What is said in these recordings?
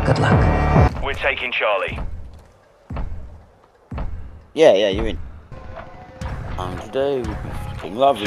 Good luck. We're taking Charlie. Yeah, you're in. And today would be fucking lovely.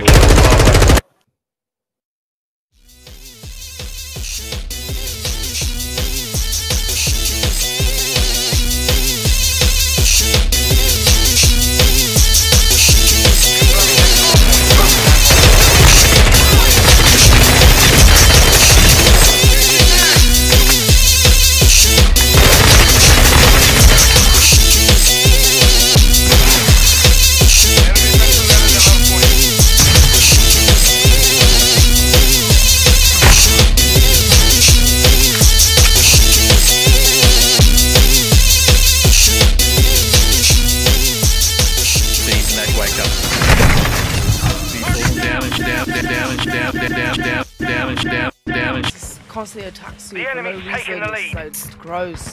Constantly attacks you for no reason. It's gross.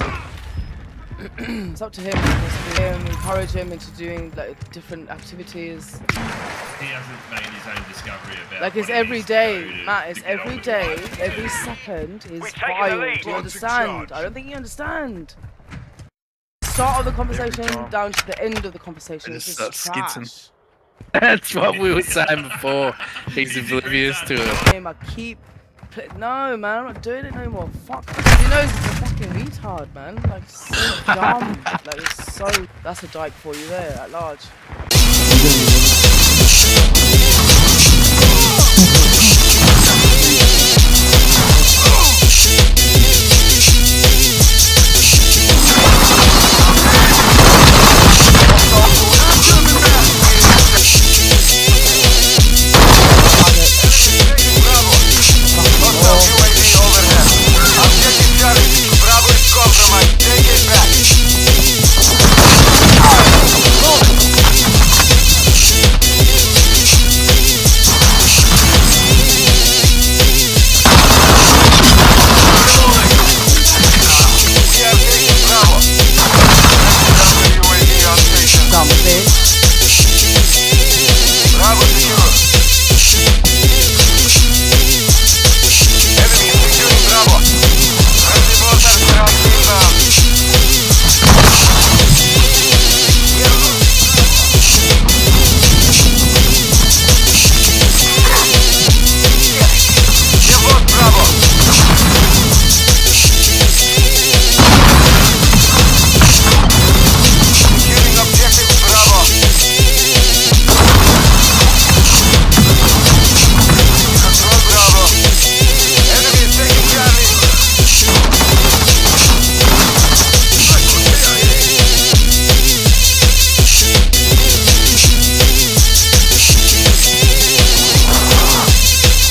It's up to him. Encourage him into doing like different activities. He hasn't made his own discovery about. Like it's every day, Matt. It's every day. Every second is vile. Do you understand? I don't think you understand. Start of the conversation down to the end of the conversation. It's just trash. That's what we were saying before. He's oblivious to it. I keep. No, man, I'm not doing it no more. Fuck. He knows he's a fucking retard, man. Like, so dumb. Like, it's so. That's a dyke for you there, at large.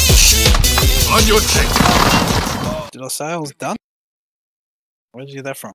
Did I say I was done? Where did you get that from?